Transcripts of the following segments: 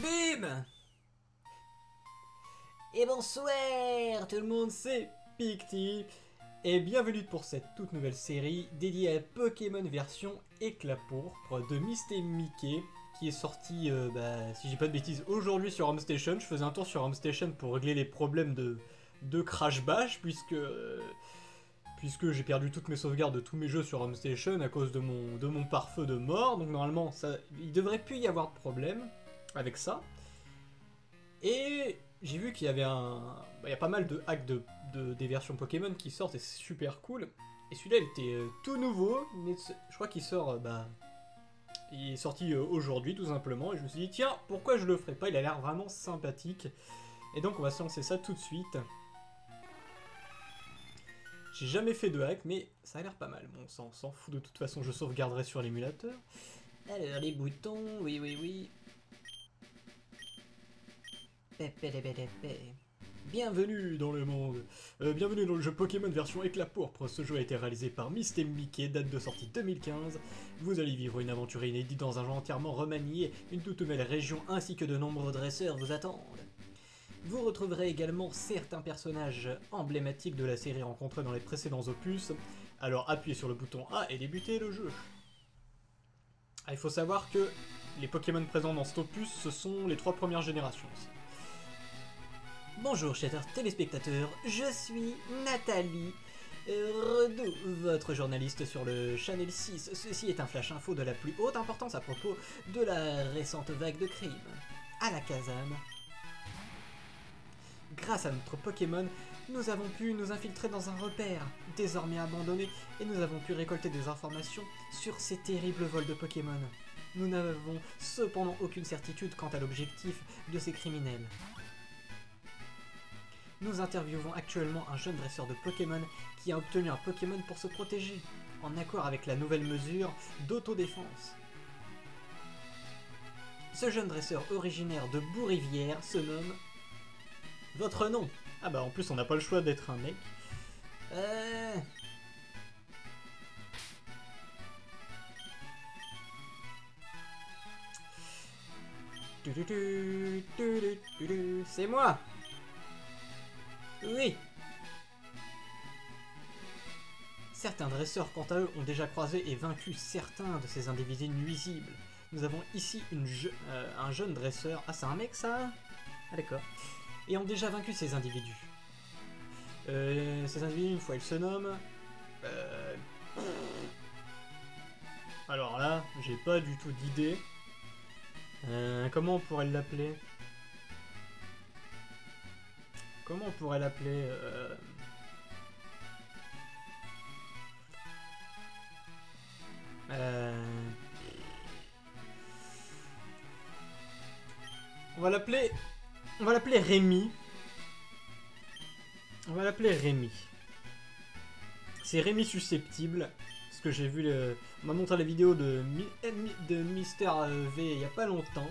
Bim! Et bonsoir tout le monde, c'est Picti et bienvenue pour cette toute nouvelle série dédiée à Pokémon version éclat pourpre de Misty Mickey qui est sorti, si j'ai pas de bêtises, aujourd'hui sur Home Station. Je faisais un tour sur Home Station pour régler les problèmes de Crash Bash puisque j'ai perdu toutes mes sauvegardes de tous mes jeux sur Home Station à cause de mon pare-feu de mort. Donc normalement, il devrait plus y avoir de problème avec ça. Et j'ai vu qu'il y avait il y a pas mal de hacks des versions Pokémon qui sortent et c'est super cool. Et celui-là, il était tout nouveau, mais je crois qu'il sort, il est sorti aujourd'hui tout simplement. Et je me suis dit, tiens, pourquoi je le ferais pas? Il a l'air vraiment sympathique. Et donc on va se lancer ça tout de suite. J'ai jamais fait de hack, mais ça a l'air pas mal. Bon, on s'en fout de toute façon, je sauvegarderai sur l'émulateur. Alors, les boutons, oui. Bienvenue dans le monde. Bienvenue dans le jeu Pokémon version éclat pourpre. Ce jeu a été réalisé par Misty Mickey, date de sortie 2015. Vous allez vivre une aventure inédite dans un jeu entièrement remanié. Une toute nouvelle région ainsi que de nombreux dresseurs vous attendent. Vous retrouverez également certains personnages emblématiques de la série rencontrés dans les précédents opus. Alors appuyez sur le bouton A et débutez le jeu. Il faut savoir que les Pokémon présents dans cet opus, ce sont les 3 premières générations aussi. Bonjour chers téléspectateurs, je suis Nathalie Redou, votre journaliste sur le Channel 6. Ceci est un flash info de la plus haute importance à propos de la récente vague de crimes. À la Kazam. Grâce à notre Pokémon, nous avons pu nous infiltrer dans un repère, désormais abandonné, et nous avons pu récolter des informations sur ces terribles vols de Pokémon. Nous n'avons cependant aucune certitude quant à l'objectif de ces criminels. Nous interviewons actuellement un jeune dresseur de Pokémon qui a obtenu un Pokémon pour se protéger, en accord avec la nouvelle mesure d'autodéfense. Ce jeune dresseur originaire de Bourrivière se nomme... Votre nom? Ah bah en plus on n'a pas le choix d'être un mec. C'est moi. Oui. Certains dresseurs, quant à eux, ont déjà croisé et vaincu certains de ces individus nuisibles. Nous avons ici un jeune dresseur. Ah, c'est un mec, ça? Ah, d'accord. Et ont déjà vaincu ces individus. Ces individus, une fois ils se nomment... Alors là, j'ai pas du tout d'idée. Comment on pourrait l'appeler? Comment on pourrait l'appeler On va l'appeler Rémi. On va l'appeler Rémi. C'est Rémi susceptible. Parce que j'ai vu on m'a montré la vidéo de Mister V il y a pas longtemps.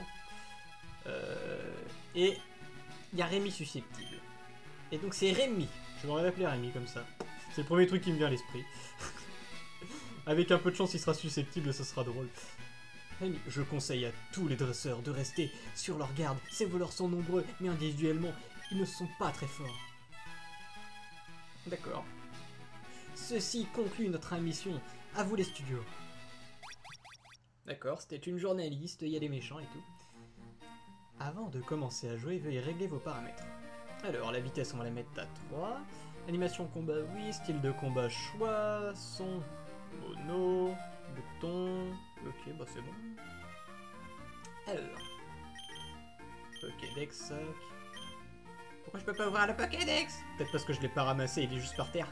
Et il y a Rémi susceptible. Et donc c'est Rémi. Je vais l'appeler Rémi comme ça. C'est le premier truc qui me vient à l'esprit. Avec un peu de chance, il sera susceptible, ce sera drôle. Rémi, je conseille à tous les dresseurs de rester sur leur garde. Ces voleurs sont nombreux, mais individuellement, ils ne sont pas très forts. D'accord. Ceci conclut notre émission. À vous les studios. D'accord, c'était une journaliste, il y a des méchants et tout. Avant de commencer à jouer, veuillez régler vos paramètres. Alors, la vitesse, on va la mettre à 3. Animation combat, oui. Style de combat, choix. Son, mono. Bouton. Ok, bah c'est bon. Alors. Pokédex. Pourquoi je peux pas ouvrir le Pokédex? Peut-être parce que je l'ai pas ramassé, il est juste par terre.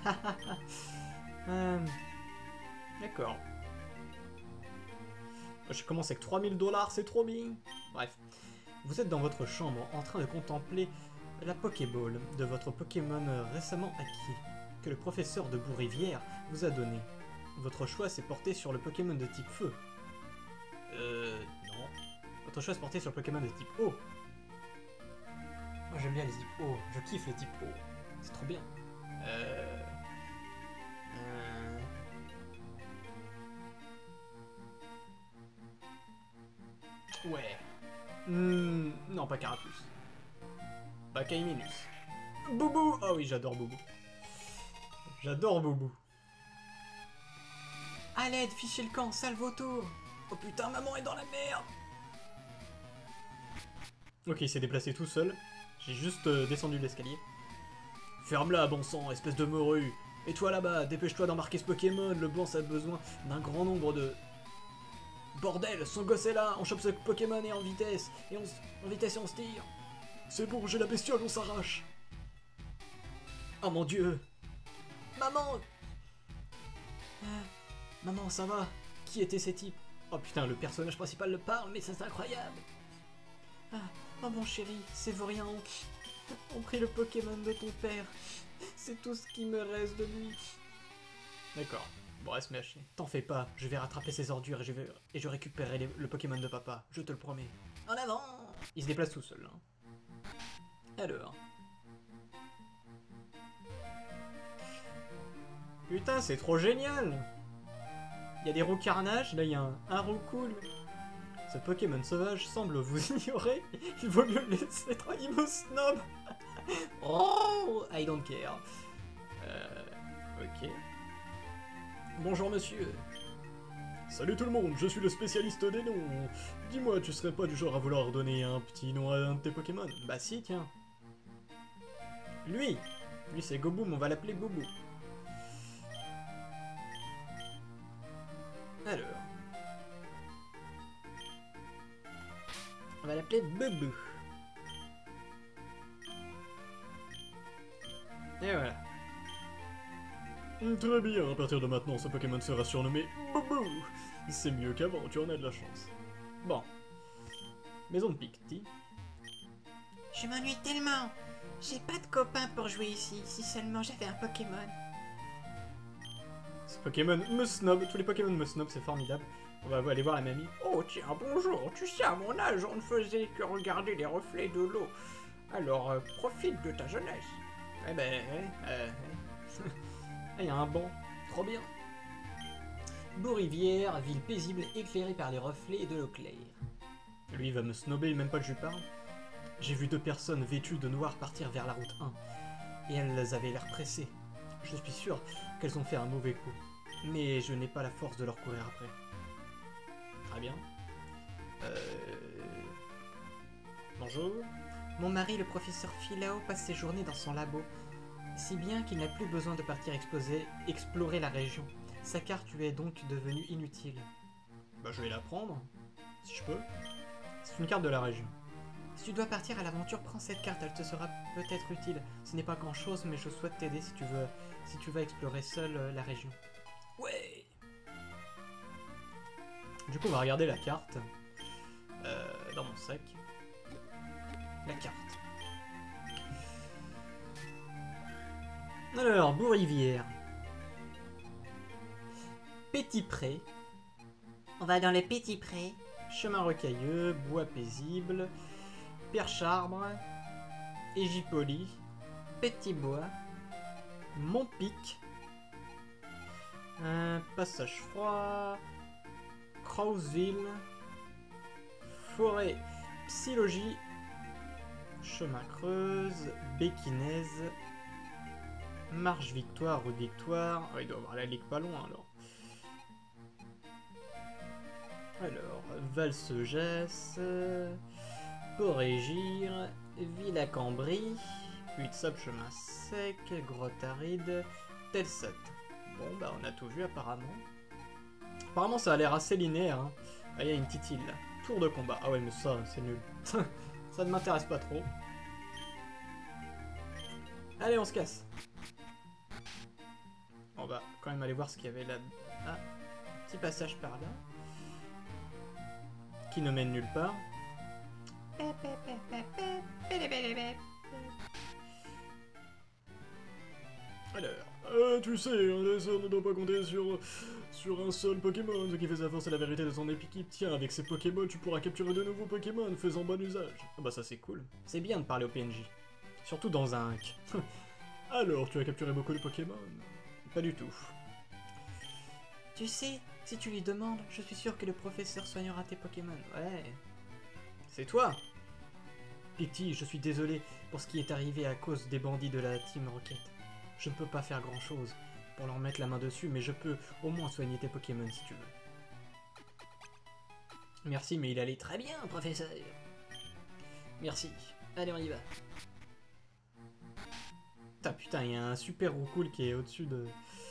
D'accord. Je commence avec 3000 $, c'est trop bien. Bref. Vous êtes dans votre chambre en train de contempler la Pokéball de votre Pokémon récemment acquis, que le professeur de Bourrivière vous a donné. Votre choix s'est porté sur le Pokémon de type Feu. Non. Votre choix s'est porté sur le Pokémon de type Eau. Moi j'aime bien les types O, je kiffe les types O. C'est trop bien. Ouais. Non, pas Carapuce. Pas Kaiminus. Boubou. Oh oui, j'adore Boubou. J'adore Boubou. À l'aide, fichez le camp, salve autour. Oh putain, maman est dans la merde. Ok, il s'est déplacé tout seul. J'ai juste descendu l'escalier. Ferme-la, bon sang, espèce de morue. Et toi là-bas, dépêche-toi d'embarquer ce Pokémon. Le boss a besoin d'un grand nombre de... Bordel, son gosse est là. On chope ce Pokémon et en vitesse. Et en vitesse et on se tire. C'est bon, j'ai la bestiole, on s'arrache. Oh mon dieu. Maman. Maman, ça va? Qui étaient ces types? Oh putain, le personnage principal le parle, mais ça c'est incroyable. Oh mon chéri, ces vauriens ont pris le Pokémon de ton père. C'est tout ce qui me reste de lui. D'accord, bon, reste à chier. T'en fais pas, je vais rattraper ces ordures et je récupérerai le Pokémon de papa, je te le promets. En avant. Il se déplace tout seul, hein. Alors... Putain, c'est trop génial! Il y a des roues carnage, là il y a un roux cool. Ce Pokémon sauvage semble vous ignorer. Il vaut mieux le laisser tranquille, il me snob. Oh, I don't care. Ok. Bonjour monsieur. Salut tout le monde, je suis le spécialiste des noms. Dis-moi, tu serais pas du genre à vouloir donner un petit nom à un de tes Pokémon? Bah si, tiens. Lui c'est Goboom, on va l'appeler Boubou. Alors... On va l'appeler Boubou. Et voilà. Très bien, à partir de maintenant, ce Pokémon sera surnommé Boubou. C'est mieux qu'avant, tu en as de la chance. Bon. Maison de Picty. Je m'ennuie tellement. J'ai pas de copains pour jouer ici, si seulement j'avais un Pokémon. Ce Pokémon me snob, tous les Pokémon me snob, c'est formidable. On va aller voir la mamie. Oh tiens, bonjour, tu sais, à mon âge, on ne faisait que regarder les reflets de l'eau. Alors, profite de ta jeunesse. Eh ben, il y a un banc, trop bien. Beau-Rivière, ville paisible éclairée par les reflets de l'eau claire. Lui, il va me snobber, même pas que je lui parle. J'ai vu 2 personnes vêtues de noir partir vers la route 1. Et elles avaient l'air pressées. Je suis sûr qu'elles ont fait un mauvais coup. Mais je n'ai pas la force de leur courir après. Très bien. Bonjour. Mon mari, le professeur Philao, passe ses journées dans son labo. Si bien qu'il n'a plus besoin de partir explorer la région. Sa carte lui est donc devenue inutile. Bah je vais la prendre, si je peux. C'est une carte de la région. Si tu dois partir à l'aventure, prends cette carte, elle te sera peut-être utile. Ce n'est pas grand chose, mais je souhaite t'aider si tu vas explorer seul la région. Ouais. Du coup on va regarder la carte. Dans mon sac. La carte. Alors, Beau-Rivière. Petit Pré. On va dans les petits prés. Chemin rocailleux, bois paisible, perche-arbre, Égipoli, Petit Bois, Montpic, Passage Froid, Crowsville, Forêt Psylogie, Chemin Creuse, Béquinaise, Marche Victoire, Route Victoire. Oh, il doit avoir la ligue pas loin alors. Alors, Valsegesse, Porégir, Villa Cambry, Puits de Sable, Chemin Sec, Grotte Aride, Telsat. Bon, bah on a tout vu apparemment. Apparemment ça a l'air assez linéaire. Hein. Ah, il y a une petite île là. Tour de combat. Ah ouais, mais ça, c'est nul. Ça ne m'intéresse pas trop. Allez, on se casse. On va quand même aller voir ce qu'il y avait là. Ah, petit passage par là. Qui ne mène nulle part. Alors, tu sais, un laisseur ne doit pas compter sur un seul Pokémon. Ce qui fait sa force et la vérité de son équipe. Tiens, avec ces Pokémon, tu pourras capturer de nouveaux Pokémon, faisant bon usage. Ah bah ça c'est cool. C'est bien de parler au PNJ. Surtout dans un hack. Alors, tu as capturé beaucoup de Pokémon? Pas du tout. Tu sais, si tu lui demandes, je suis sûr que le professeur soignera tes Pokémon. Ouais. C'est toi? Picty, je suis désolé pour ce qui est arrivé à cause des bandits de la Team Rocket. Je ne peux pas faire grand chose pour leur mettre la main dessus, mais je peux au moins soigner tes Pokémon si tu veux. Merci, mais il allait très bien, professeur. Merci. Allez, on y va. Putain, il y a un super roucoule qui est au-dessus de...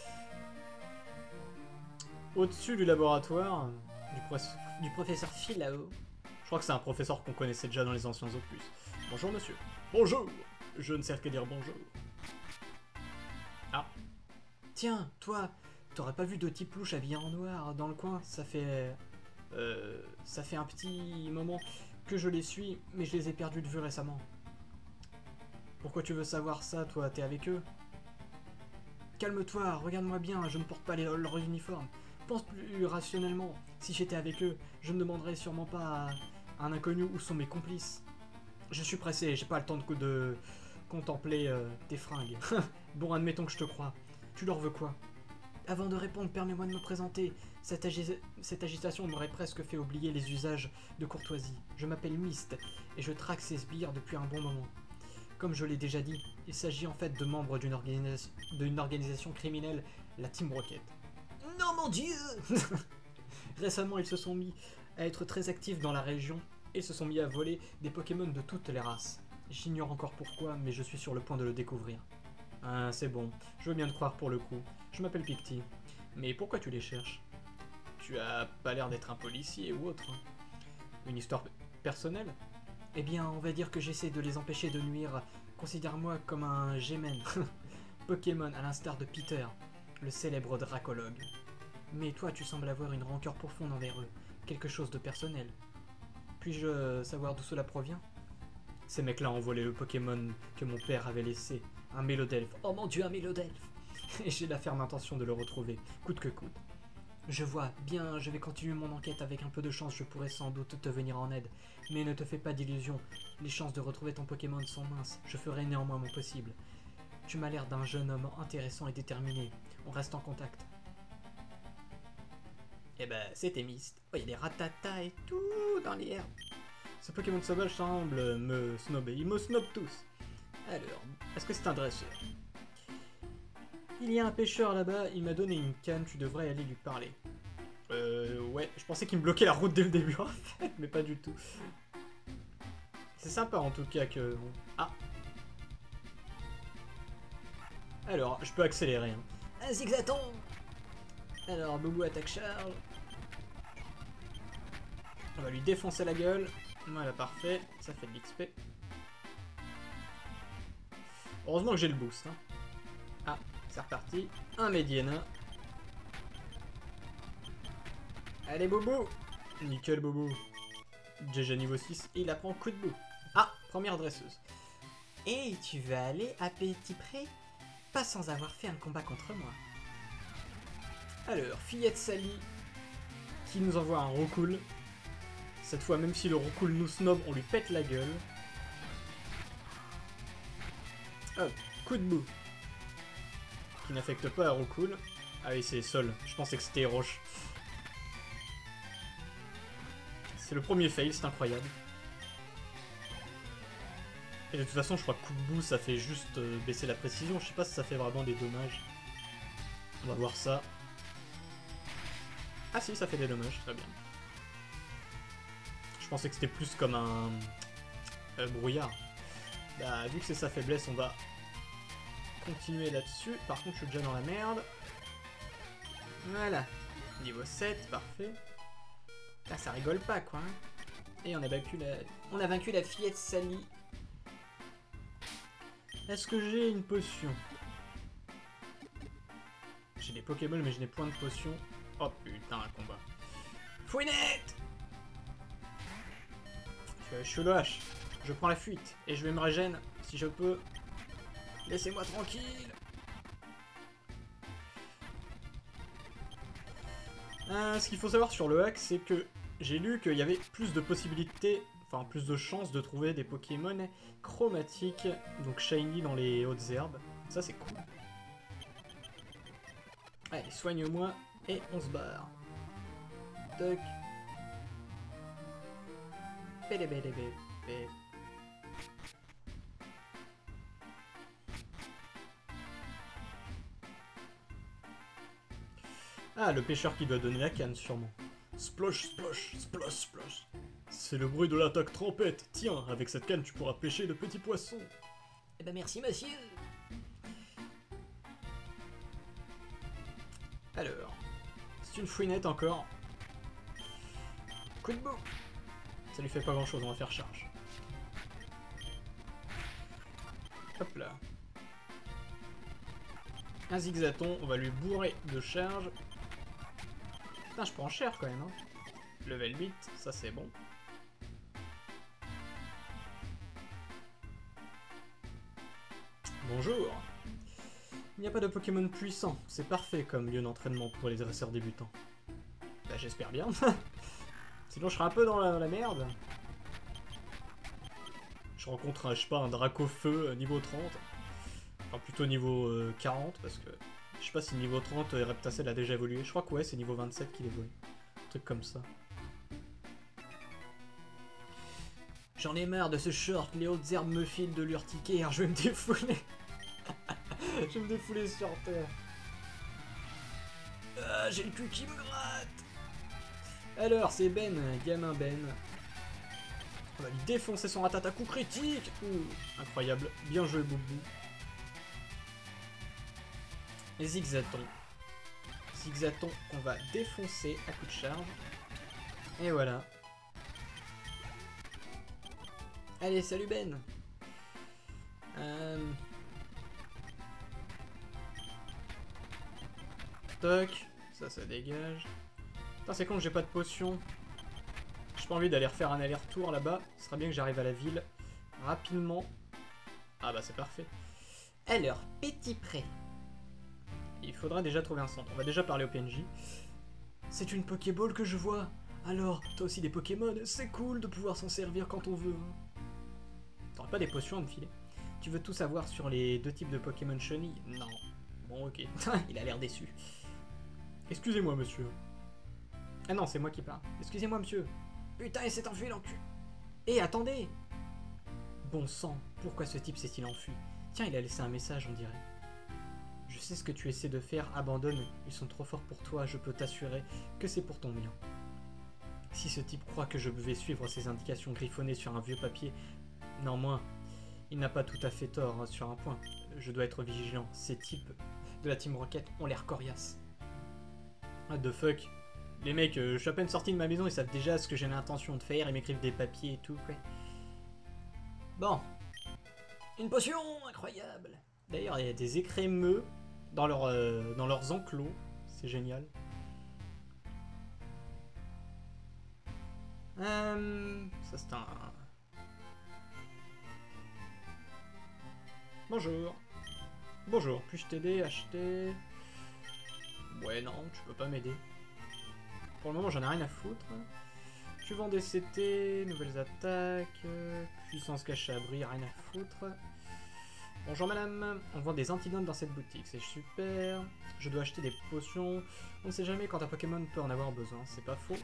Au-dessus du laboratoire du professeur Phil là-haut. Je crois que c'est un professeur qu'on connaissait déjà dans les anciens opus. Bonjour, monsieur. Bonjour. Je ne sais que dire bonjour. Ah. Tiens, toi, t'aurais pas vu deux petits plouches habillés en noir dans le coin? Ça fait un petit moment que je les suis, mais je les ai perdus de vue récemment. Pourquoi tu veux savoir ça, toi? T'es avec eux? Calme-toi, regarde-moi bien, je ne porte pas leur uniforme. Pense plus rationnellement. Si j'étais avec eux, je ne demanderais sûrement pas à un inconnu où sont mes complices. Je suis pressé, j'ai pas le temps de contempler tes fringues. Bon, admettons que je te crois. Tu leur veux quoi? Avant de répondre, permets-moi de me présenter. Cette agitation m'aurait presque fait oublier les usages de courtoisie. Je m'appelle Myst, et je traque ces sbires depuis un bon moment. Comme je l'ai déjà dit, il s'agit en fait de membres d'une organisation criminelle, la Team Rocket. Non mon dieu! Récemment, ils se sont mis à être très actifs dans la région et se sont mis à voler des Pokémon de toutes les races. J'ignore encore pourquoi, mais je suis sur le point de le découvrir. Ah, c'est bon, je veux bien te croire pour le coup. Je m'appelle Picty. Mais pourquoi tu les cherches? Tu as pas l'air d'être un policier ou autre. Une histoire personnelle? Eh bien, on va dire que j'essaie de les empêcher de nuire. Considère-moi comme un G-Men. Pokémon, à l'instar de Peter, le célèbre dracologue. Mais toi, tu sembles avoir une rancœur profonde envers eux. Quelque chose de personnel. Puis-je savoir d'où cela provient? Ces mecs-là ont volé le Pokémon que mon père avait laissé. Un Mélodelphe. Oh mon dieu, un Mélodelphe! Et j'ai la ferme intention de le retrouver, coûte que coûte. Je vois, bien, je vais continuer mon enquête. Avec un peu de chance, je pourrais sans doute te venir en aide. Mais ne te fais pas d'illusions, les chances de retrouver ton Pokémon sont minces. Je ferai néanmoins mon possible. Tu m'as l'air d'un jeune homme intéressant et déterminé. On reste en contact. Eh ben, c'était Myst. Oh, il y a des ratatas et tout dans les herbes. Ce Pokémon sauvage semble me snobber. Il me snob tous. Alors, est-ce que c'est un dresseur? Il y a un pêcheur là-bas, il m'a donné une canne, tu devrais aller lui parler. Ouais, je pensais qu'il me bloquait la route dès le début en fait, mais pas du tout. C'est sympa en tout cas que... Ah. Alors, je peux accélérer. Hein. Un zigzaton. Alors, Boubou attaque Charles. On va lui défoncer la gueule. Voilà, parfait. Ça fait de l'XP. Heureusement que j'ai le boost. Hein. Ah, c'est reparti. Un Mediana. Allez, Boubou. Nickel, Boubou. Déjà niveau 6. Et il apprend coup de bout. Ah, première dresseuse. Et tu veux aller à petit pré? Pas sans avoir fait un combat contre moi. Alors, Fillette Sally qui nous envoie un roucoule. Cette fois, même si le roucoule nous snob, on lui pète la gueule. Hop, coup de bout. Qui n'affecte pas un roucoule. Ah oui, c'est Sol. Je pensais que c'était Roche. C'est le premier fail, c'est incroyable. Et de toute façon, je crois que coup de bout, ça fait juste baisser la précision. Je sais pas si ça fait vraiment des dommages. On va voir ça. Ah si, ça fait des dommages, très bien. Je pensais que c'était plus comme un brouillard. Bah, vu que c'est sa faiblesse, on va continuer là-dessus. Par contre, je suis déjà dans la merde. Voilà. Niveau 7, parfait. Là, ça rigole pas, quoi. Hein. Et on a vaincu la Fillette Sally. Est-ce que j'ai une potion? J'ai des Pokéballs, mais je n'ai point de potion. Oh putain, un combat. Fouinette! Je suis lâche. Je prends la fuite et je vais me régénérer si je peux. Laissez-moi tranquille. Ce qu'il faut savoir sur le hack, c'est que j'ai lu qu'il y avait plus de possibilités, enfin plus de chances de trouver des Pokémon chromatiques, donc shiny dans les hautes herbes. Ça c'est cool. Allez, soigne-moi et on se barre. Toc. Bélé, bélé, bélé, bélé. Ah, le pêcheur qui doit donner la canne, sûrement. Splosh, splosh, splosh, splosh. C'est le bruit de l'attaque trompette. Tiens, avec cette canne, tu pourras pêcher de petits poissons. Eh ben merci, monsieur. Alors, c'est une fouinette encore. Coup de bout. Ça lui fait pas grand chose, on va faire charge. Hop là. Un zigzaton, on va lui bourrer de charge. Putain, je prends cher quand même. Hein. Level 8, ça c'est bon. Bonjour. Il n'y a pas de Pokémon puissant, c'est parfait comme lieu d'entraînement pour les dresseurs débutants. Bah j'espère bien. Sinon je serai un peu dans la merde. Je rencontre un, je sais pas, un Dracofeu niveau 30. Enfin plutôt niveau 40 parce que je sais pas si niveau 30 Reptacel a déjà évolué. Je crois que ouais, c'est niveau 27 qu'il évolue. Un truc comme ça. J'en ai marre de ce short, les hautes herbes me filent de l'urticaire, je vais me défouler. Je vais me défouler sur terre. Ah, j'ai le cul qui me gratte. Alors, c'est Ben, gamin Ben. On va lui défoncer son ratata coup critique. Ouh, incroyable. Bien joué, Boubou. Et Zigzaton. Zigzaton qu'on va défoncer à coup de charge. Et voilà. Allez, salut Ben. Toc. Ça dégage. Putain, c'est con que j'ai pas de potion. J'ai pas envie d'aller refaire un aller-retour là-bas. Ce serait bien que j'arrive à la ville rapidement. Ah bah c'est parfait. Alors, petit prêt. Il faudra déjà trouver un centre. On va déjà parler au PNJ. C'est une Pokéball que je vois. Alors, t'as aussi des Pokémon. C'est cool de pouvoir s'en servir quand on veut. T'aurais pas des potions à me filer? Tu veux tout savoir sur les deux types de Pokémon chenilles? Non. Bon, ok. Il a l'air déçu. Excusez-moi, monsieur. Ah non, c'est moi qui parle. Excusez-moi, monsieur. Putain, il s'est enfui, l'enculé. Eh, attendez. Bon sang, pourquoi ce type s'est-il enfui? Tiens, il a laissé un message, on dirait. Je sais ce que tu essaies de faire, abandonne. Ils sont trop forts pour toi, je peux t'assurer que c'est pour ton bien. Si ce type croit que je vais suivre ses indications griffonnées sur un vieux papier, néanmoins, il n'a pas tout à fait tort sur un point. Je dois être vigilant. Ces types de la Team Rocket ont l'air coriaces. What the fuck? Les mecs, je suis à peine sorti de ma maison, ils savent déjà ce que j'ai l'intention de faire, ils m'écrivent des papiers et tout, quoi. Bon. Une potion incroyable. D'ailleurs, il y a des écrémeux dans leurs enclos. C'est génial. Ça c'est un... Bonjour. Bonjour, puis-je t'aider, acheter? Ouais, non, tu peux pas m'aider. Pour le moment, j'en ai rien à foutre. Tu vends des CT, nouvelles attaques, puissance cachée abri, rien à foutre. Bonjour madame, on vend des antidotes dans cette boutique, c'est super. Je dois acheter des potions. On ne sait jamais quand un Pokémon peut en avoir besoin, c'est pas faux.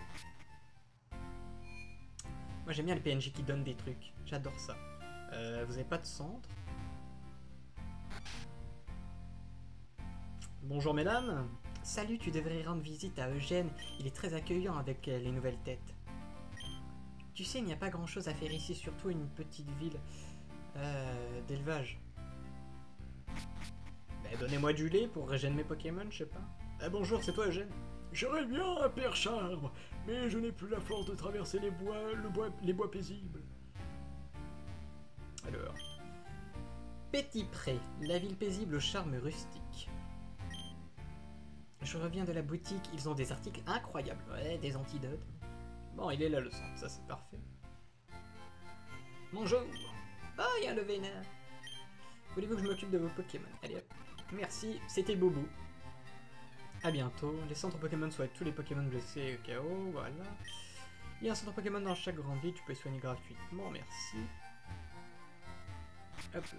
Moi j'aime bien les PNJ qui donnent des trucs, j'adore ça. Vous avez pas de centre? Bonjour mesdames. Salut, tu devrais rendre visite à Eugène, il est très accueillant avec les nouvelles têtes. Tu sais, il n'y a pas grand chose à faire ici, surtout une petite ville d'élevage. Bah, donnez-moi du lait pour régénérer mes Pokémon, je sais pas. Ah bonjour, c'est toi Eugène? J'aurais bien un perche-arbre, mais je n'ai plus la force de traverser les bois paisibles. Alors... Petit Pré, la ville paisible au charme rustique. Je reviens de la boutique, ils ont des articles incroyables. Ouais, des antidotes. Bon, il est là le centre, ça c'est parfait. Bonjour. Oh, il y a le vénère. Voulez-vous que je m'occupe de vos Pokémon? Allez hop. Merci, c'était Bobo. A bientôt. Les centres Pokémon soignent tous les Pokémon blessés au KO, voilà. Il y a un centre Pokémon dans chaque grande ville, tu peux les soigner gratuitement, merci. Hop là.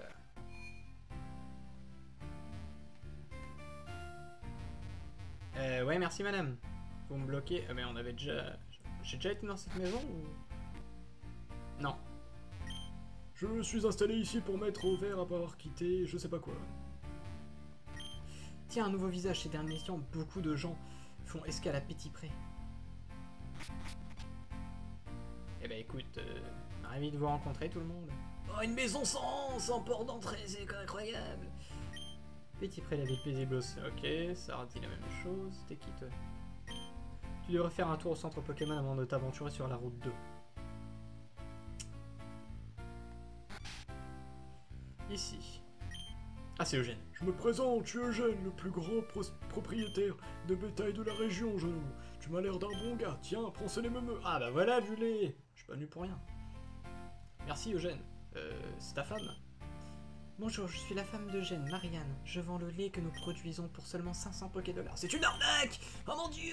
Ouais, merci madame. Vous me bloquez. Mais on avait déjà... J'ai déjà été dans cette maison ou... Non. Je suis installé ici pour mettre au vert après avoir quitté je sais pas quoi. Tiens, un nouveau visage ces derniers temps. Beaucoup de gens font escale à Petit Pré. Eh ben écoute, ravi de vous rencontrer tout le monde. Oh, une maison sans port d'entrée, c'est incroyable. Petit Pré, la ville paisible aussi. Ok, ça redit la même chose. T'es qui toi? Tu devrais faire un tour au centre Pokémon avant de t'aventurer sur la route 2. Ici. Ah, c'est Eugène. Je me présente, je suis Eugène, le plus grand propriétaire de bétail de la région, jeune homme. Tu m'as l'air d'un bon gars, tiens, prends ce les meumeux. Ah bah voilà du lait. Je suis pas venu pour rien. Merci Eugène. C'est ta femme? Bonjour, je suis la femme d'Eugène, Marianne. Je vends le lait que nous produisons pour seulement 500 Pokédollars. C'est une arnaque! Oh mon dieu!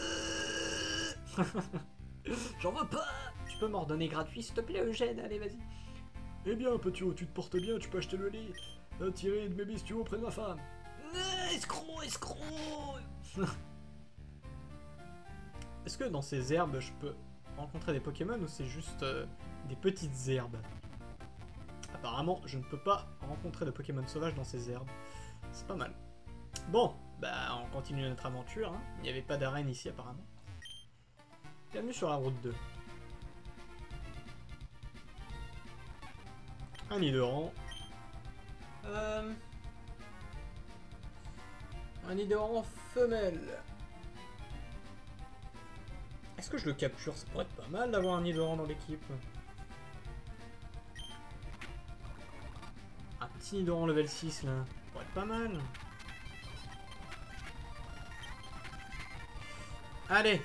J'en veux pas! Tu peux m'ordonner gratuit s'il te plaît Eugène? Allez vas-y. Eh bien, petit, tu te portes bien, tu peux acheter le lait, tirer de mes bestiaux auprès de ma femme. Escroc, escroc! Est-ce que dans ces herbes je peux rencontrer des Pokémon ou c'est juste des petites herbes? Apparemment, je ne peux pas rencontrer de Pokémon sauvages dans ces herbes. C'est pas mal. Bon, bah on continue notre aventure. Hein. Il n'y avait pas d'arène ici apparemment. Bienvenue sur la route 2. Un Nidoran. Un Nidoran femelle. Est-ce que je le capture? Ça pourrait être pas mal d'avoir un Nidoran dans l'équipe. Un petit Nidoran level 6 là. Ça pourrait être pas mal. Allez.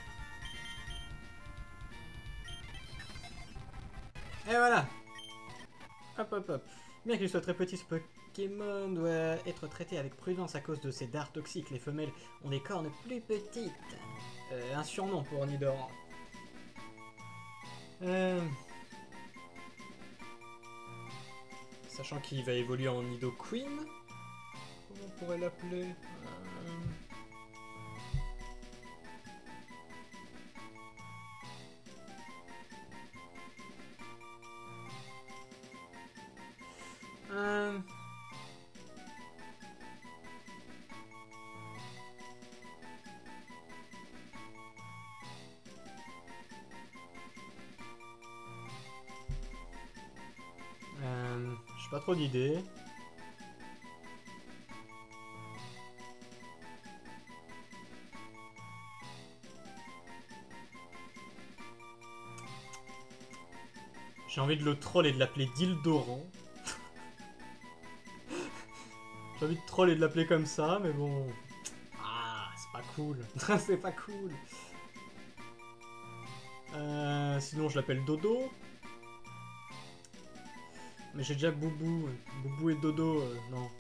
Et voilà. Hop hop hop. Bien qu'il soit très petit, ce Pokémon doit être traité avec prudence à cause de ses dards toxiques. Les femelles ont des cornes plus petites. Un surnom pour Nidoran. Sachant qu'il va évoluer en Nidoqueen. Comment on pourrait l'appeler? J'ai pas trop d'idées. J'ai envie de le troll et de l'appeler Dildoran. J'ai envie de troll et de l'appeler comme ça, mais bon... Ah, c'est pas cool. C'est pas cool. Sinon, je l'appelle Dodo. Mais j'ai déjà Boubou. Boubou et Dodo, non.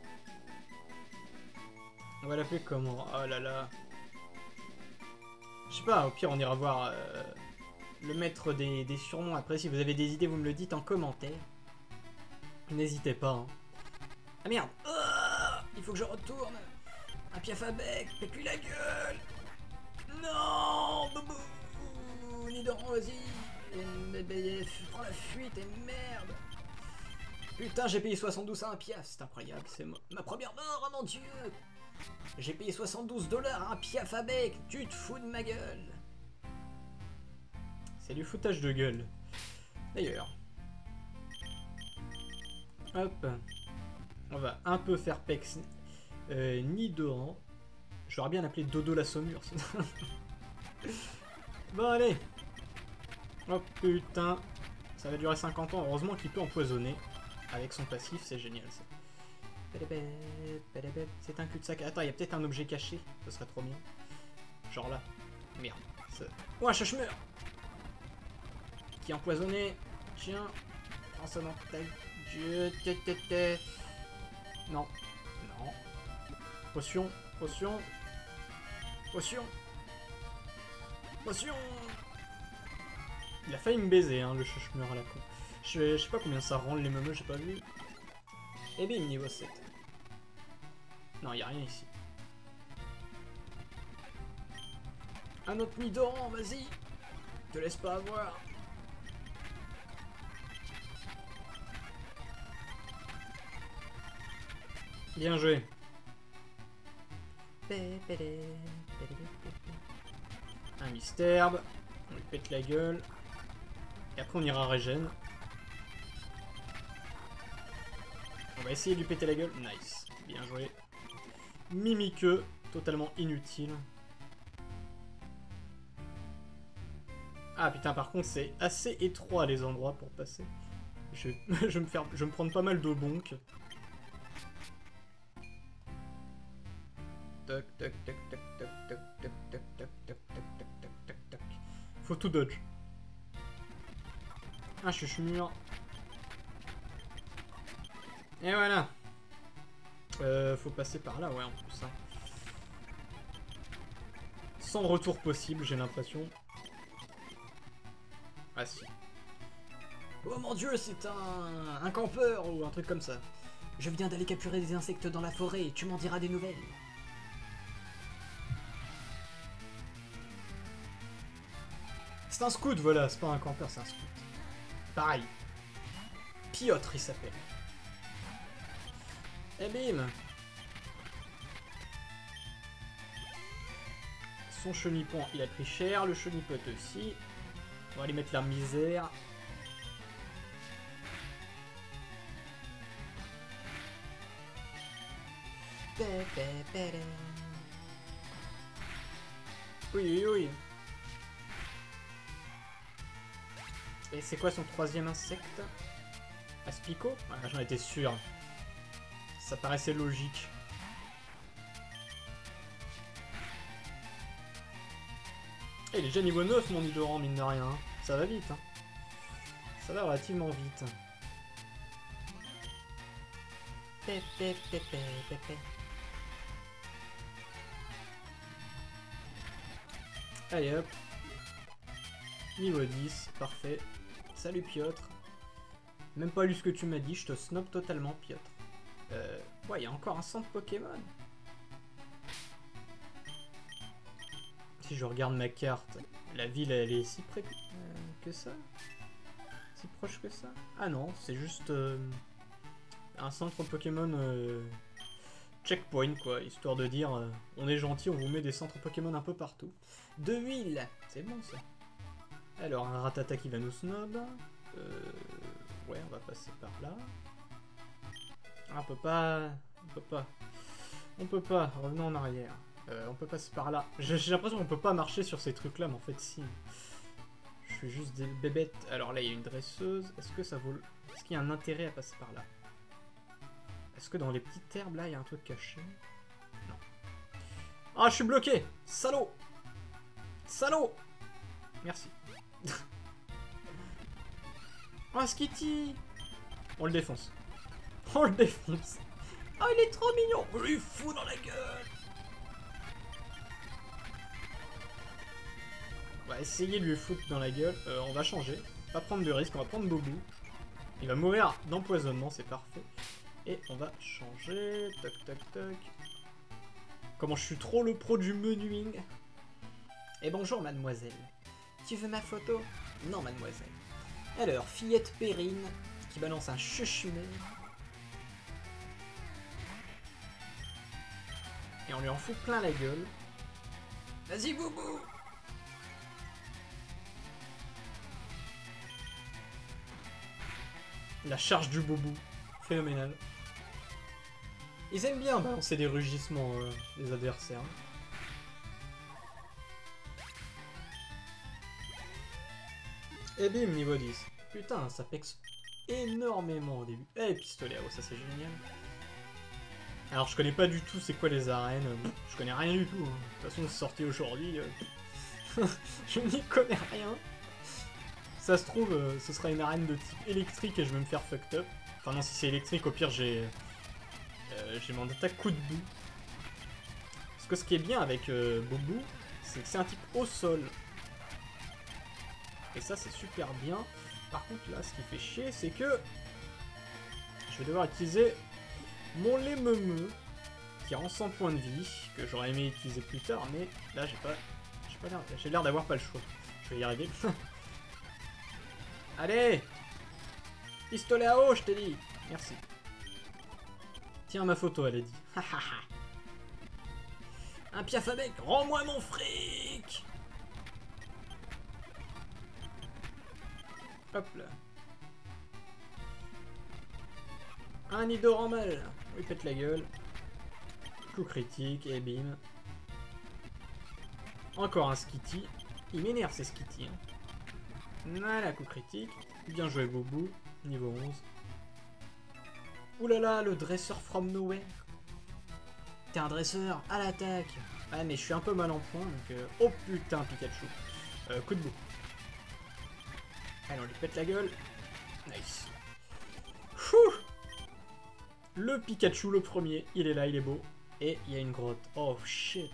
On va l'appeler comment? Oh là là. Je sais pas, au pire, on ira voir le maître des surnoms. Après, si vous avez des idées, vous me le dites en commentaire. N'hésitez pas. Hein. Ah merde! Il faut que je retourne! Un piaf à bec! Pète-lui la gueule! Non! Boubou! Nidoran, vas-y! Prends la fuite et merde! Putain, j'ai payé 72 à un piaf, c'est incroyable, c'est ma première mort, oh mon dieu! J'ai payé 72 $ à un piaf à bec! Tu te fous de ma gueule! C'est du foutage de gueule. D'ailleurs. Hop. On va un peu faire pex Nidoran. J'aurais bien appelé Dodo la Saumure. Bon, allez. Oh putain. Ça va durer 50 ans. Heureusement qu'il peut empoisonner. Avec son passif, c'est génial ça. C'est un cul-de-sac. Attends, il y a peut-être un objet caché. Ce serait trop bien. Genre là. Merde. Oh, un chachemeur qui est empoisonné. Tiens. Prends ça dans ta gueule. Non. Non. Potion. Potion. Potion. Potion. Il a failli me baiser, hein, le chachemeur à la con. Je sais pas combien ça rend les meumeux, j'ai pas vu. Et bim, niveau 7. Non, y a rien ici. Un autre Nidoran, vas-y. Te laisse pas avoir. Bien joué. Un Misterbe. On lui pète la gueule. Et après on ira régène. On va essayer de lui péter la gueule. Nice. Bien joué. Mimiqueux. Totalement inutile. Ah putain, par contre c'est assez étroit les endroits pour passer. Je vais me prendre pas mal de bonk. Toc toc toc toc toc toc toc toc toc toc toc toc toc toc. Faut tout dodge. Un chuchemur. Et voilà. Faut passer par là, ouais, en plus. Hein. Sans retour possible, j'ai l'impression. Ah si. Oh mon dieu, c'est un campeur ou un truc comme ça. Je viens d'aller capturer des insectes dans la forêt, tu m'en diras des nouvelles. C'est un scout, voilà, c'est pas un campeur, c'est un scout. Pareil. Piotr, il s'appelle. Et bim. Son chenipon, il a pris cher, le chenipot aussi. On va aller mettre la misère. Oui, oui, oui. Et c'est quoi son troisième insecte? Aspico? Ah, j'en étais sûr. Ça paraissait logique. Et il est déjà niveau 9 mon Nidoran, mine de rien. Ça va vite. Hein. Ça va relativement vite. Allez hop. Niveau 10, parfait. Salut Piotr. Même pas lu ce que tu m'as dit, je te snob totalement Piotr. Ouais, il y a encore un centre Pokémon. Si je regarde ma carte, la ville elle est si près que ça? Si proche que ça? Ah non, c'est juste un centre Pokémon checkpoint quoi, histoire de dire on est gentil, on vous met des centres Pokémon un peu partout. De huile, c'est bon ça. Alors un Rattata qui va nous snob. Ouais, on va passer par là. Ah, on peut pas, revenons en arrière. On peut passer par là. J'ai l'impression qu'on peut pas marcher sur ces trucs là, mais en fait si. Je suis juste des bébêtes. Alors là il y a une dresseuse. Est-ce que ça vaut... Est-ce qu'il y a un intérêt à passer par là? Est-ce que dans les petites herbes là il y a un truc caché? Non. Ah, je suis bloqué! Salaud! Salaud! Merci. Oh, Skitty! On le défonce. On le défonce. Oh, il est trop mignon! On lui fout dans la gueule! On va essayer de lui foutre dans la gueule. On va changer. Pas prendre de risque, on va prendre Boubou. Il va mourir d'empoisonnement, c'est parfait. Et on va changer. Toc, toc, toc. Comment je suis trop le pro du menuing. Et bonjour, mademoiselle. Tu veux ma photo? Non, mademoiselle. Alors, fillette Périne qui balance un chuchumet. Et on lui en fout plein la gueule. Vas-y, Boubou! La charge du Boubou. Phénoménal. Ils aiment bien balancer des rugissements, les adversaires. Et bim, niveau 10. Putain, ça pexe énormément au début. Et pistolet à eau, ça c'est génial. Alors je connais pas du tout c'est quoi les arènes. Je connais rien du tout. Hein. De toute façon c'est sorti aujourd'hui. Je n'y connais rien. Ça se trouve, ce sera une arène de type électrique et je vais me faire fucked up. Enfin non, si c'est électrique, au pire j'ai mon attaque coup de boue. Parce que ce qui est bien avec Boubou, c'est que c'est un type au sol. Et ça c'est super bien. Par contre là, ce qui fait chier, c'est que je vais devoir utiliser mon Lémemeu, qui rend 100 points de vie, que j'aurais aimé utiliser plus tard, mais là j'ai l'air d'avoir pas le choix. Je vais y arriver. Allez! Pistolet à eau, je t'ai dit! Merci. Tiens ma photo, elle a dit. Un Piaf à bec, rends-moi mon fric. Hop là. Un Nidoranmal. Il pète la gueule. Coup critique et bim. Encore un Skitty. Il m'énerve ces Skitty. Hein. Voilà, coup critique. Bien joué Boubou. Niveau 11. Oulala, le dresseur from nowhere. T'es un dresseur, à l'attaque. Ah mais je suis un peu mal en point donc... Oh putain Pikachu. Coup de boue. Allez on lui pète la gueule. Nice. Fouh. Le Pikachu le premier. Il est là, il est beau. Et il y a une grotte. Oh shit.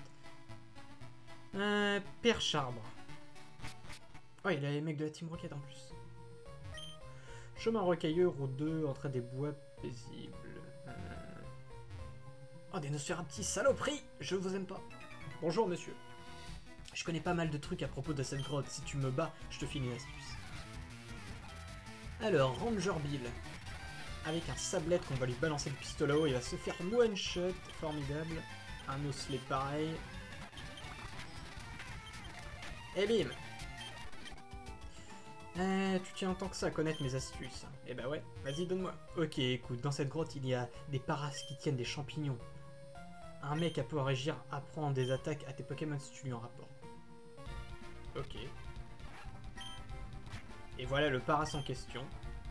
Perche arbre. Oh il y a les mecs de la Team Rocket en plus. Chemin rocailleux, route 2, entrée des bois paisibles. Oh des Nosferaptis, saloperie. Je vous aime pas. Bonjour monsieur. Je connais pas mal de trucs à propos de cette grotte. Si tu me bats, je te file une astuce. Alors, Ranger Bill. Avec un sablette qu'on va lui balancer le pistolet haut, il va se faire one shot. Formidable. Un osselet pareil. Et bim. Tu tiens tant que ça à connaître mes astuces. Eh bah ouais, vas-y donne-moi. Ok, écoute, dans cette grotte il y a des paras qui tiennent des champignons. Un mec à pouvoir agir apprend des attaques à tes Pokémon si tu lui en rapportes. Ok. Et voilà le paras en question.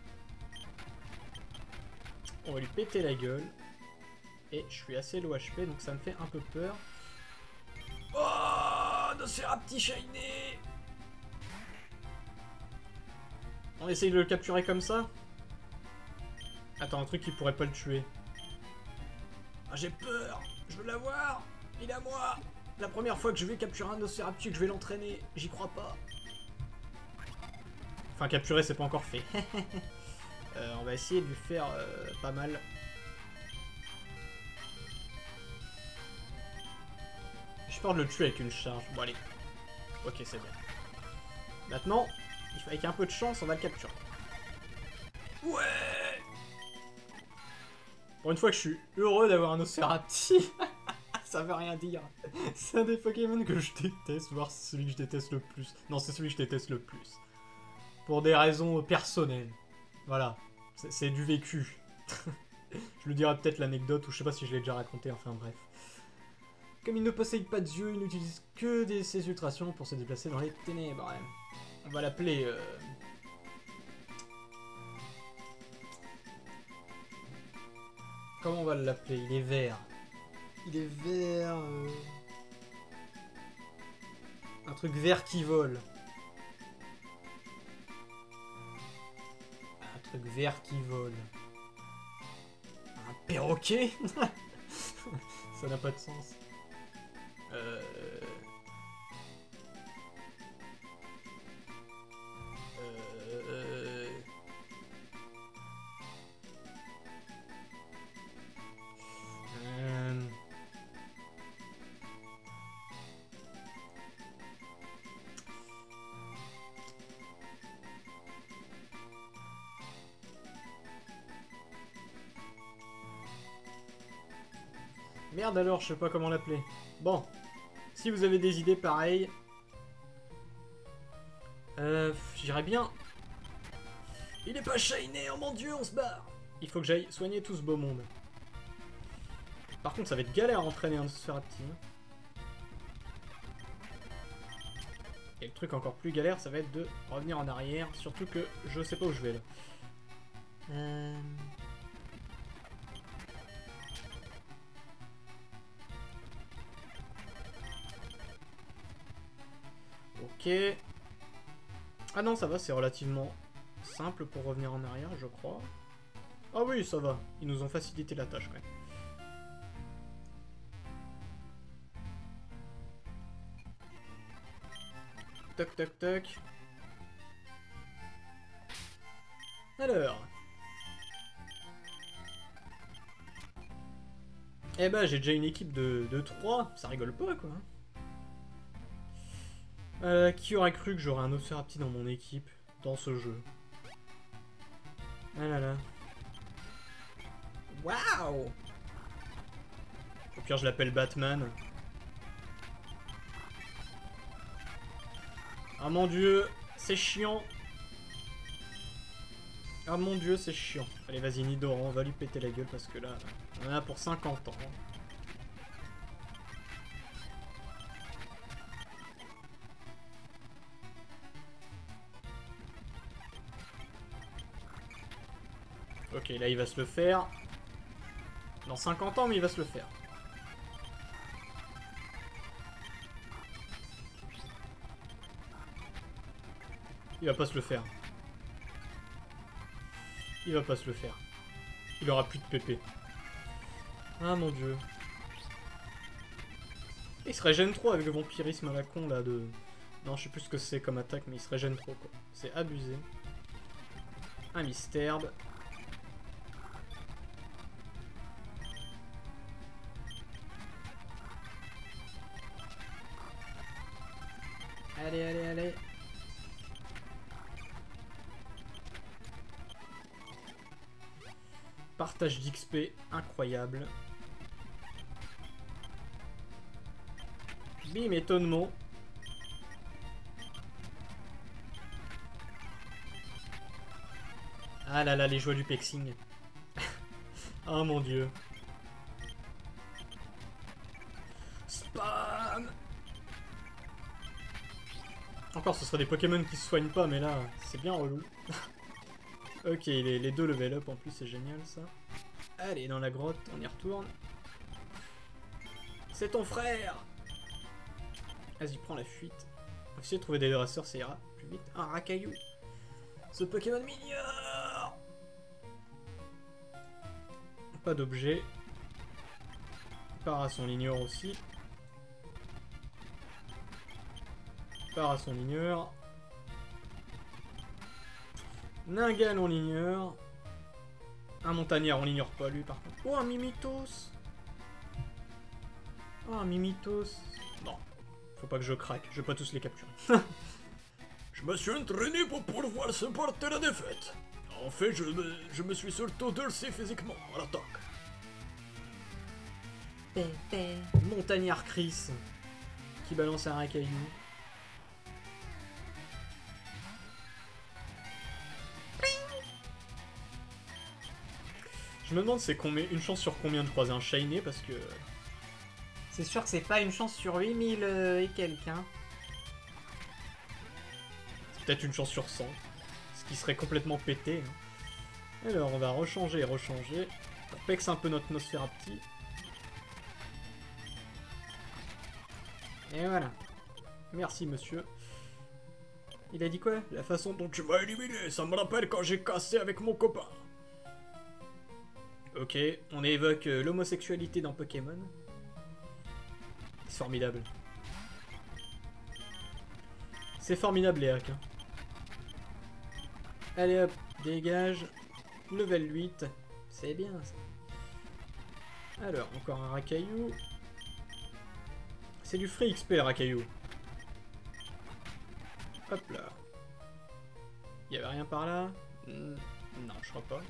On va lui péter la gueule. Et je suis assez low HP donc ça me fait un peu peur. Oh, Nosferaptis Shiny. On essaye de le capturer comme ça. Attends, un truc qui pourrait pas le tuer. Ah, j'ai peur. Je veux l'avoir. Il est à moi. La première fois que je vais capturer un Nosferaptis, que je vais l'entraîner, j'y crois pas. Enfin, capturer, c'est pas encore fait. On va essayer de lui faire pas mal. J'ai peur de le tuer avec une charge. Bon, allez. Ok, c'est bon. Maintenant, avec un peu de chance, on va le capturer. Ouais. Pour une fois que je suis heureux d'avoir un Nosferaptis. Ça veut rien dire. C'est un des Pokémon que je déteste, voire c'est celui que je déteste le plus. Non, c'est celui que je déteste le plus. Pour des raisons personnelles. Voilà. C'est du vécu. Je lui dirai peut-être l'anecdote, ou je sais pas si je l'ai déjà raconté, enfin bref. Comme il ne possède pas de yeux, il n'utilise que ses ultrations pour se déplacer dans les ténèbres. On va l'appeler... Comment on va l'appeler? Il est vert. Il est vert... Un truc vert qui vole. Un truc vert qui vole. Un perroquet? Ça n'a pas de sens. Merde alors, je sais pas comment l'appeler. Bon, si vous avez des idées pareilles, j'irais bien. Il est pas shiny, oh mon dieu, on se barre. Il faut que j'aille soigner tout ce beau monde. Par contre, ça va être galère à entraîner un Nosferaptis. Et le truc encore plus galère, ça va être de revenir en arrière, surtout que je sais pas où je vais là. Ok. Ah non, ça va, c'est relativement simple pour revenir en arrière, je crois. Ah oui, ça va. Ils nous ont facilité la tâche, quand même. Toc, toc, toc. Alors. Eh ben, j'ai déjà une équipe de 3. Ça rigole pas, quoi. Qui aurait cru que j'aurais un Nosferaptis dans mon équipe, dans ce jeu? Ah là là. Waouh. pire, je l'appelle Batman. Ah mon dieu, c'est chiant. Ah mon dieu, c'est chiant. Allez, vas-y, Nidoran, on va lui péter la gueule parce que là, on en a pour 50 ans. Ok, là, il va se le faire. Dans 50 ans, mais il va se le faire. Il va pas se le faire. Il va pas se le faire. Il aura plus de PP. Ah mon dieu. Il se régène trop avec le vampirisme à la con là de... Non, je sais plus ce que c'est comme attaque, mais il se régène trop quoi. C'est abusé. Un Misterbe. Allez, allez, allez. Partage d'XP incroyable. Bim, étonnement. Ah là là, les joies du pexing. Oh mon dieu. Spam. Encore, ce serait des Pokémon qui se soignent pas, mais là, c'est bien relou. Ok, les deux level up en plus, c'est génial ça. Allez, dans la grotte, on y retourne. C'est ton frère. Vas-y, prends la fuite. On va essayer de trouver des dresseurs, ça ira plus vite. Un racaillou. Ce Pokémon m'ignore. Pas d'objet. Parason l'ignore aussi. Parason l'ignore. Ningal on l'ignore. Un montagnard on l'ignore pas lui par contre. Oh un Mimitos. Oh un Mimitos. Non. Faut pas que je craque, je vais pas tous les capturer. Je me suis entraîné pour pouvoir supporter la défaite. En fait, je me suis surtout dulcé physiquement à l'attaque. Montagnard Chris. Qui balance un racaillou. Je me demande c'est une chance sur combien de croiser un Shiny parce que... C'est sûr que c'est pas une chance sur 8000 et quelques, hein. C'est peut-être une chance sur 100. Ce qui serait complètement pété. Hein. Alors on va rechanger et rechanger. On pexe un peu notre Nosferapti. Et voilà. Merci monsieur. Il a dit quoi? La façon dont Tu m'as éliminé, ça me rappelle quand j'ai cassé avec mon copain. Ok, on évoque l'homosexualité dans Pokémon. C'est formidable. C'est formidable les hacks. Hein. Allez hop, dégage. Level 8. C'est bien ça. Alors, encore un racaillou. C'est du free XP racaillou. Hop là. Y'avait rien par là? Non, je crois pas.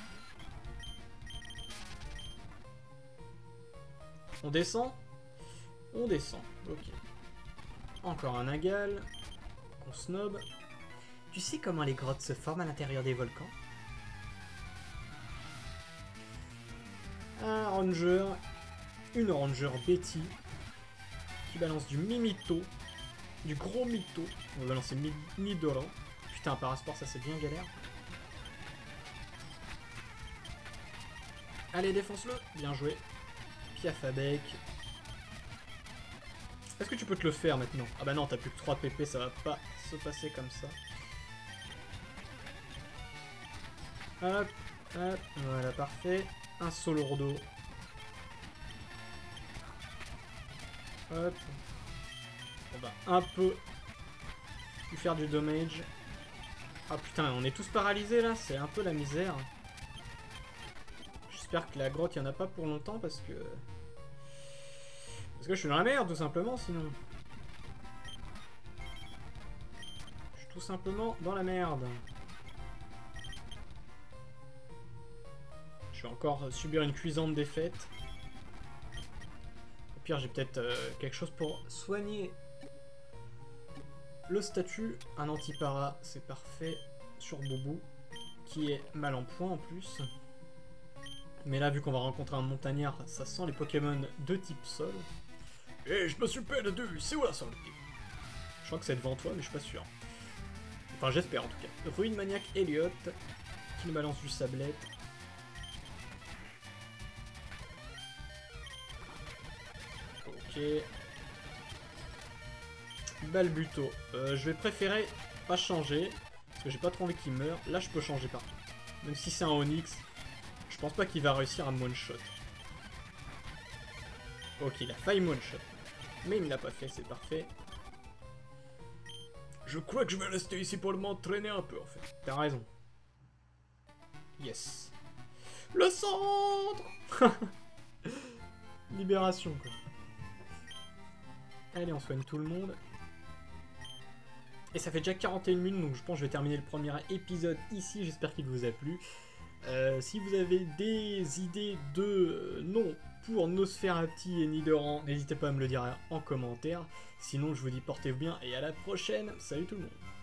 On descend? On descend, ok. Encore un Nagal. Qu'on snob. Tu sais comment les grottes se forment à l'intérieur des volcans? Un Ranger. Une Ranger Betty. Qui balance du Mimito. Du gros Mytho. On va balancer Nidoran. Putain, un parasport, ça c'est bien galère. Allez, défonce-le. Bien joué. Piafabec. Est-ce que tu peux te le faire maintenant? Ah bah non, t'as plus que 3 PP, ça va pas se passer comme ça. Hop, hop, voilà, parfait. Un Solourdo. Hop. On va un peu lui faire du damage. Ah putain, on est tous paralysés là, c'est un peu la misère. J'espère que la grotte, il n'y en a pas pour longtemps parce que... Parce que je suis dans la merde tout simplement sinon. Je suis tout simplement dans la merde. Je vais encore subir une cuisante défaite. pire, j'ai peut-être quelque chose pour soigner le statut. Un anti-para, c'est parfait. Sur Boubou, qui est mal en point en plus. Mais là, vu qu'on va rencontrer un montagnard, ça sent les Pokémon de type sol. Eh, je me suis perdu, c'est où la sortie? Je crois que c'est devant toi, mais je suis pas sûr. Enfin, j'espère en tout cas. Ruine Maniaque Elliot, qui nous balance du sablette. Ok. Balbuto. Je vais préférer pas changer, parce que j'ai pas trop envie qu'il meure. Là, je peux changer par contre. Même si c'est un Onix, je pense pas qu'il va réussir à me one-shot. Ok, il a failli me one-shot. Mais il ne l'a pas fait, c'est parfait. Je crois que je vais rester ici pour m'entraîner un peu en fait. T'as raison. Yes. Le centre. Libération quoi. Allez, on soigne tout le monde. Et ça fait déjà 41 minutes, donc je pense que je vais terminer le premier épisode ici. J'espère qu'il vous a plu. Si vous avez des idées de noms pour Nosferatu et Nidoran, n'hésitez pas à me le dire en commentaire. Sinon, je vous dis portez-vous bien et à la prochaine. Salut tout le monde.